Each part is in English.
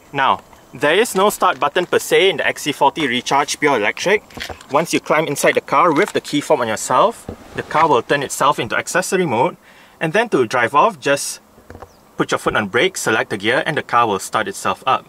Now, there is no start button per se in the XC40 Recharge Pure Electric. Once you climb inside the car with the key fob on yourself, the car will turn itself into accessory mode, and then to drive off, just put your foot on brake, select the gear, and the car will start itself up.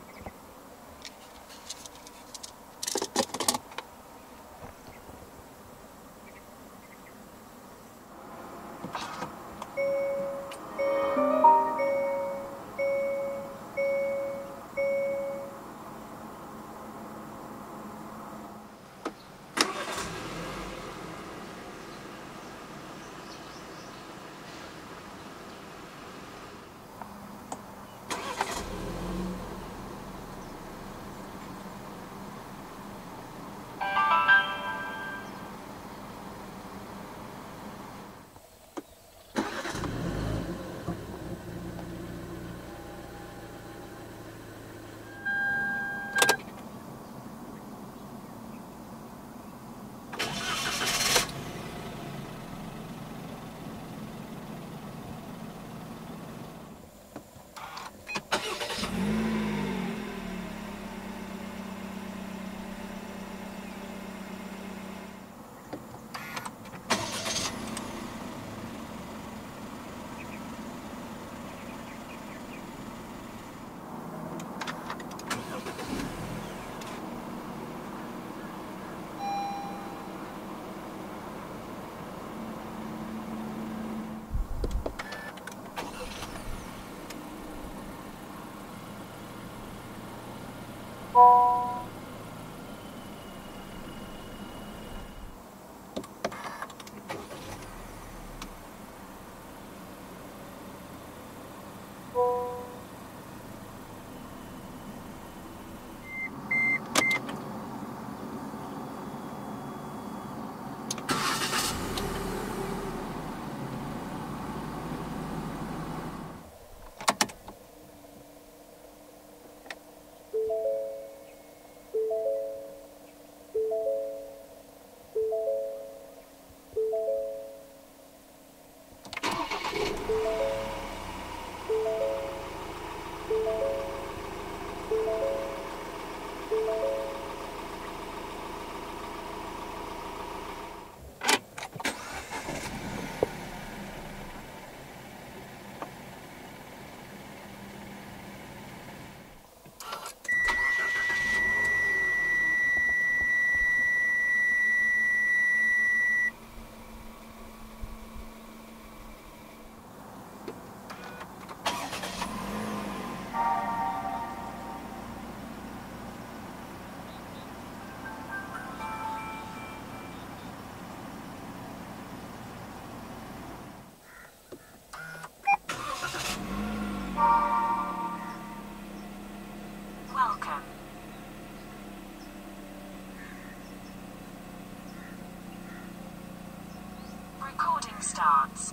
Recording starts.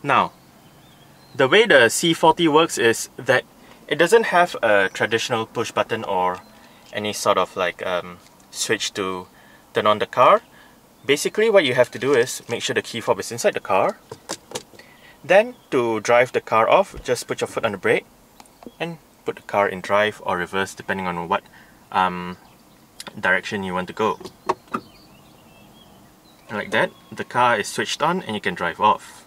Now, the way the C40 works is that it doesn't have a traditional push button or any sort of like switch to turn on the car. Basically what you have to do is make sure the key fob is inside the car. Then to drive the car off, just put your foot on the brake and put the car in drive or reverse depending on what direction you want to go. Like that, the car is switched on and you can drive off.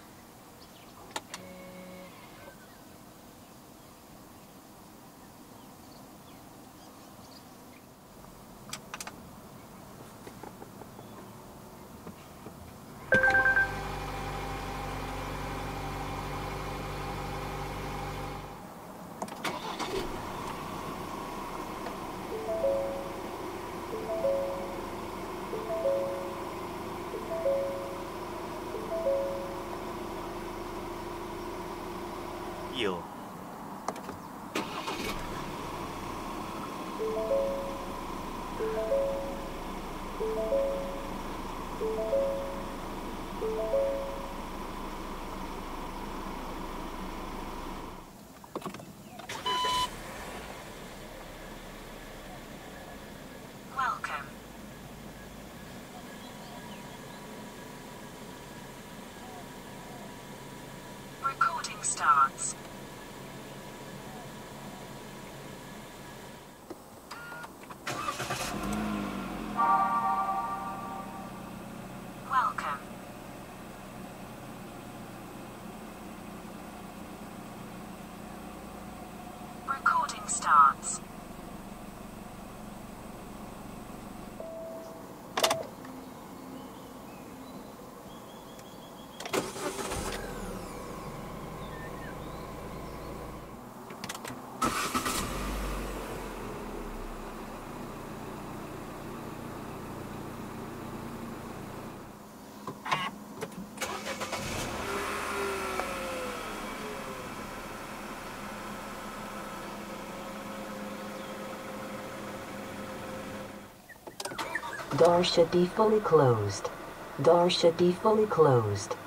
Yield. Welcome. Recording starts. Welcome. Recording starts. Door should be fully closed. Door should be fully closed.